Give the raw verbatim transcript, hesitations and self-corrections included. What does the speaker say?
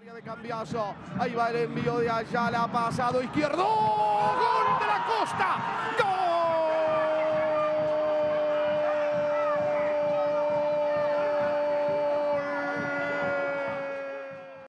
De Cambiaso, ahí va el envío de Ayala, pasado izquierdo, gol de la Costa.